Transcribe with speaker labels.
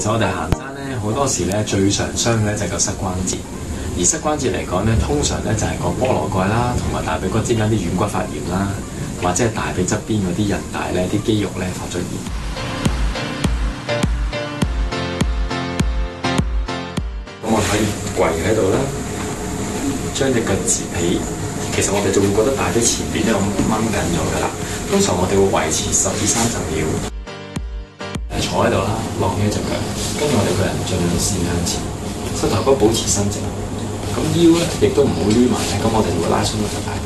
Speaker 1: 實我哋行山咧，好多時咧最常傷嘅咧就係個膝關節。而膝關節嚟講咧，通常咧就係個菠蘿蓋啦，同埋大髀骨之間啲軟骨發炎啦，或者係大髀側邊嗰啲韌帶咧、啲肌肉咧發咗炎。咁我可以跪喺度啦，將隻腳折起。其實我哋就會覺得大髀前邊咧咁掹緊咗㗎啦。通常我哋會維持10至30秒。坐喺度啦，晾起隻腳，跟住我哋個人盡量跣向前，膝頭哥保持伸直，咁腰咧亦都唔好攣埋咧，咁我哋會拉鬆咗隻大髀。